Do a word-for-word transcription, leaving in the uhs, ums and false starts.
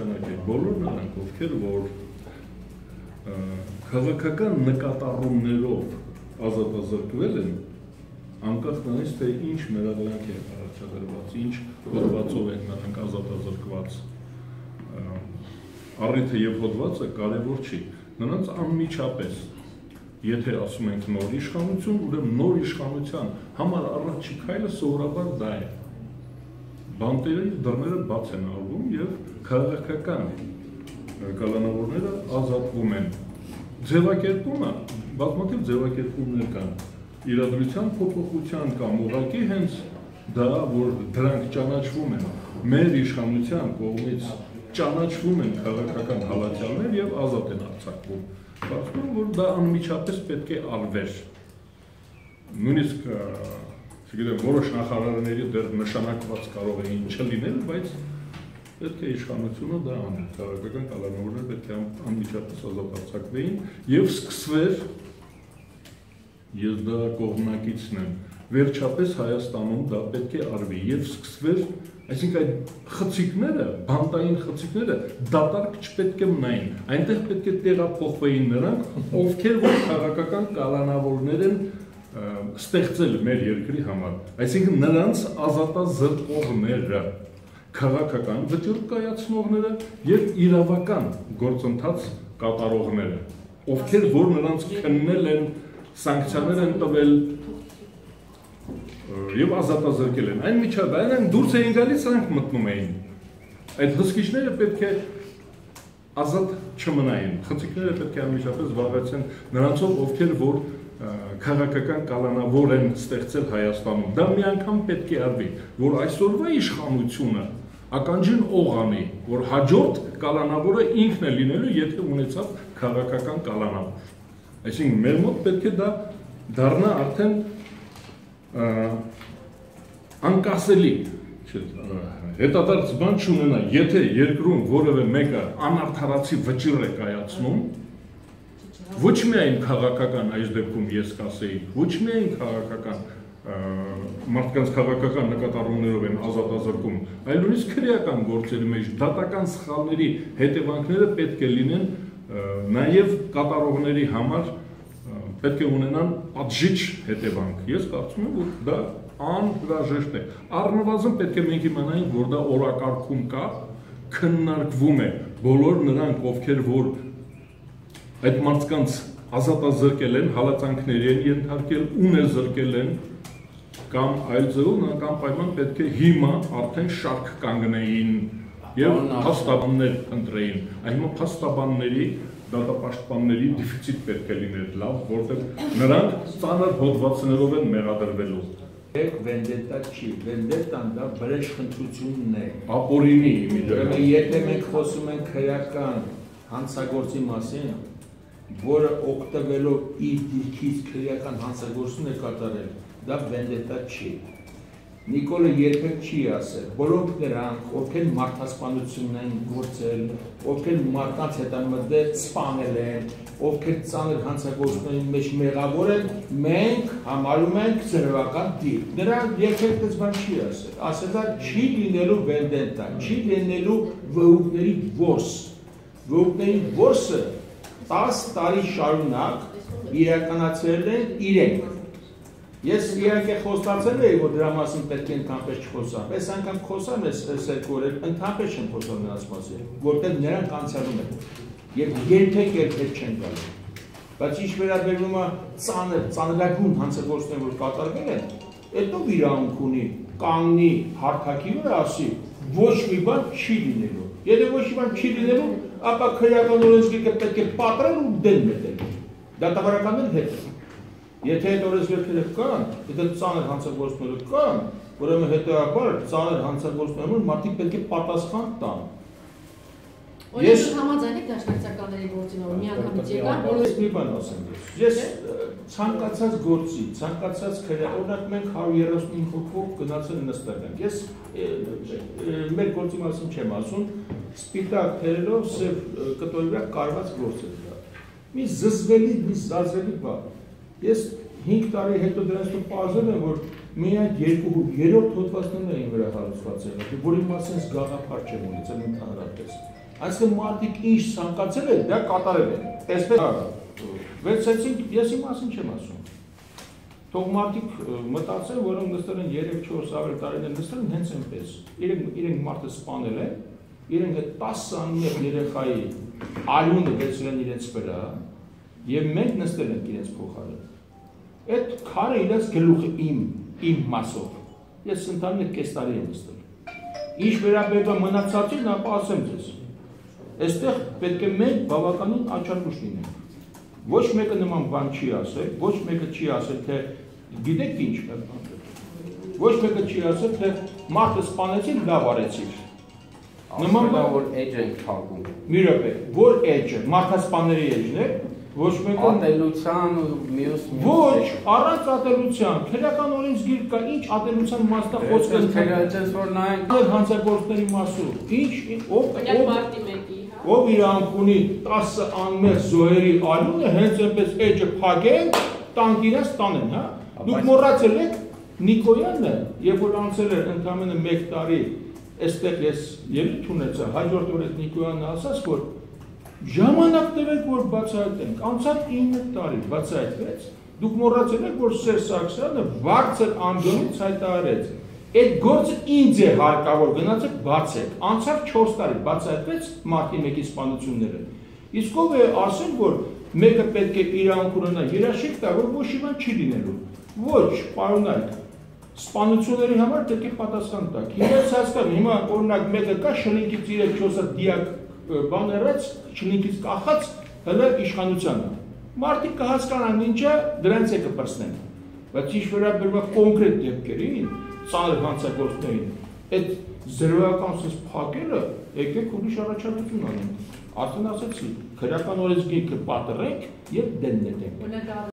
Բոլոր նրանք, ովքեր որ քաղաքական նկատառումներով ազատազրկվել են, անկախ նրանից, թե ինչ մեղադրանք է առաջադրված, ինչ հոդվածով են նրանք ազատազրկված, առիթը եւ հոդվածը կարևոր չի, նրանց անմիջապես, եթե ասում ենք նոր իշխանություն, ուրեմն նոր իշխանության համար առաջի քայլը սովորաբար դա է։ Բանտերի դռները բաց են արվում եւ քաղաքական կալանավորները ազատվում են։ Ձևակերպումը, բազմաթիվ ձևակերպումներ կան, իրադրության փոփոխության կամ ուղղակի հենց դա, որ դրանք ճանաչվում են, մեր իշխանության կողմից ճանաչվում են քաղաքական հալածյալներ եւ ազատ են արձակվում։ Կարծում եմ, որ դա անմիջապես պետք է արվեր։ Նույնիսկ չգիտեմ, որոշ նախարարների դեռ նշանակված կարող էին չլինել, բայց պետք է իշխանությունը դա անի, քաղաքական կալանավորները պետք է անմիջապես ազատ արձակվեին եւ սկսվեր, ես դա կողմնակիցն եմ, վերջապես Հայաստանում դա պետք է արվի եւ սկսվեր, այսինքն այդ խցիկները, բանտային խցիկները դատարկ չպետք է մնային, այնտեղ պետք է տեղափոխվեին նրանք, ովքեր որ քաղաքական կալանավորներ են ստեղծել մեր երկրի համար, այսինքն նրանց ազատազրկողները, քաղաքական վճիռ կայացնողները եւ իրավական գործընթաց կատարողները, ովքեր որ նրանց քննել են, սանկցիաներ են տվել եւ ազատազրկել են։ Այն միջադայրն դուրս էին գալիս, նրանք մտնում էին։ Այդ հսկիչները պետք է ազատ չմնային, խցիկները պետք է անմիջապես զբաղեցեն նրանցով, ովքեր որ քաղաքական կալանավոր են ստեղծել Հայաստանում։ Դա մի անգամ պետք է արվի, որ այսօրվա իշխանությունը ականջին օղանի, որ հաջորդ կալանավորը ինքն է լինելու, եթե ունեցավ քաղաքական կալանավոր։ Այսինքն մեր մոտ պետք է դա դառնա արդեն անկասելի, հետադարձ բան չունենա, եթե երկրում որևէ մեկը անարդարացի վճիռ է կայացնում, ոչ միայն քաղաքական այս դեպքում ես կասեի, ոչ միայն քաղաքական մարդկանց քաղաքական նկատառումներով են ազատազրկում, այլ նույնիսկ քրեական գործերի մեջ դատական սխալների հետևանքները պետք է լինեն նաև կատարողների համար պետք է ունենան պատժիչ հետևանք։ Ես կարծում եմ, որ դա անհրաժեշտ է։ Առնվազն պետք է մենք իմանանք, որ դա օրակարգում կա, քննարկվում է բոլոր նրանք, ովքեր որ այդ մարդկանց ազատազրկել են, հալածանքների են ենթարկել, ունե զրկել են, կամ այլ ձևով նրանք անպայման պետք է հիմա արդեն շարք կանգնեին եւ փաստաբաններ ընտրեին։ Այժմ փաստաբանների, դատապաշտպանների դեֆիցիտ պետք է լիներ լավ, որտեղ նրանք ծանր հոդվածներով են մեղադրվելու։ Վենդետա չի, վենդետան դա վրեժխնդրությունն է։ Ապօրինի իմիջիայլը։ Եթե մենք խոսում ենք քրեական հանցագործի մասին, որը օգտվելով իր դիրքից քրեական հանցագործություն է կատարել, դա վենդետա չի։ Նիկոլը երբեք չի ասել, բոլոր նրանք, ովքեր մարդասպանություն են գործել, ովքեր մարդկանց հետամտել սպանել են, ովքեր ծանր հանցագործությունների մեջ մեղավոր են, մենք համարում ենք ծրվական դիրք։ Նրանք երբեք դες բան չի ասել։ Ասել դա չի լինելու վենդետա, չի լինելու վհուկների որս։ Վհուկների որսը տասը տարի շարունակ իրականացրել են իրենք։ Ես իհարկե խոստացել էի, որ դրա մասին պետք է ընդհանրապես չխոսամ։ Այս անգամ խոսամ ես երկու օր, ընդհանրապես չեմ խոսում նրանց մասին, որտեղ նրանք անցյալում են եւ երբեք երբեք չեն գալու։ Բայց ինչ վերաբերում է ծանր, ծանրագույն հանցագործությունները, որ կատարվել են, այդ ով իրավունք ունի կանգնի հարթակի վրա ասի, ոչ մի բան չի լինելու։ Եթե ոչ մի բան չի լինելու, ապա քրեական օրենսգիրքը պետք է պատռել ու դեն մտել։ Դատավարականներ հետ։ Եթե այդ օրենսգիրքերը կան, եթե ծանր հանցագործությունները կան, ուրեմն հետեւաբար ծանր հանցագործությունները մարդիկ պետք է պատասխան տան։ Ես համաձայն եք դաշնակցականների գործինով մի անգամից եկան, բոլորս մի բան ասեմ ես։ Ես ցանկացած գործի, ցանկացած քրե, օրինակ մենք հարյուր երեսունհինգ հոգով գնացել նստել ենք։ Ես մեր գործի մասին չեմ ասում, սպիտակ թերերով սև կտորի վրա կարված գործ է դա։ Մի զզվելի, մի զազելի բան։ Ես հինգ տարի հետո դրանց պարզել եմ, որ միայն երկու երրորդ հոդվածներն էին վրա հարուցված եղել, որի մասին գաղափար չեմ ունեցել ընդհանրապես։ Այսինքն մարդիկ ինչ ցանկացել են, դա կատարել են։ Տեսեք, վերցեցինք, ես իմ մասին չեմ ասում։ Թող մարդիկ մտածեն, որոնք նստել են երեք չորս ավելի տարիներ նստել են հենց այնպես։ Իրենք իրենք մարդը սպանել են, իրենք այդ տասը անմեղ երեխայի արյունը վերցրել են իրենց վրա, եւ մենք նստել ենք իրենց փոխարեն։ Այդ քարը իրենց գլուխը իմ, իմ մասով։ Ես ընդհանրապես կես տարի եմ նստել։ Ինչ վերաբերում է մնացածին, ապա ասեմ ձեզ։ Այստեղ պետք է մենք բավականին աչառուշ լինենք։ Ոչ մեկը նման բան չի ասել, ոչ մեկը չի ասել, թե գիտեք ինչ պետք է։ Ոչ մեկը չի ասել, թե մարդը սպանեցին, լավ արեցիր։ Նման բան որ էջ են թակում։ Մի րոպե, որ էջը, մարդասպանների էջն է, ոչ մեկը ատելության ու մյուս ոչ, առանց ատելության, քրեական օրենսգիր կա, ինչ ատելության մասնա խոսքը քրեական որ նայենք հանցագործների մասով։ Ինչ ով մարտի մեկի, ով իրանք ունի տասը անմեղ զոհերի արյունը հենց այնպես էջը փակեն, տանք իրենց տանեն, հա։ Դուք մոռացել եք Նիկոյանը, երբ որ անցել էր ընդամենը մեկ տարի, այստեղ ես ելույթ ունեցա, հաջորդ օրը Նիկոյանը ասաց, որ ժամանակ տվեք, որ բացահայտենք, անցավ ինը տարի, բացահայտվեց, դուք մոռացել եք, որ Սերժ Սարգսյանը բարձր ամբիոնից հայտարարեց, այդ գործը ինձ է հարկավոր, գնացեք բացեք, անցավ չորս տարի, բացահայտվեց մարտի մեկի սպանությունները, իսկ ով է ասել, որ մեկը պետք է իրանք ունենա երաշխիք տա, որ ոչ իման չի լինելու, ոչ, պարոնայք, սպանությունների համար պետք է պատասխան տաք, ես հասկանում, հիմա օրինակ մեկը կա շնինքից իրեք չորսը դիակ բան երած, շնինքից կախած, հլը իշխանությանը, մարդիկ կհասկանան ինչա, դրանց է կպրսնեն, բայց ինչ վերաբերում է կոնկրետ դեպքերին, ծանր հանցագործներին, այդ զրոյական սս փակելը, եկեք ուրիշ առաջարկություն անենք, արդեն ասեցի, քրեական օրենսգիրքը պատռենք եւ դեն նետենք։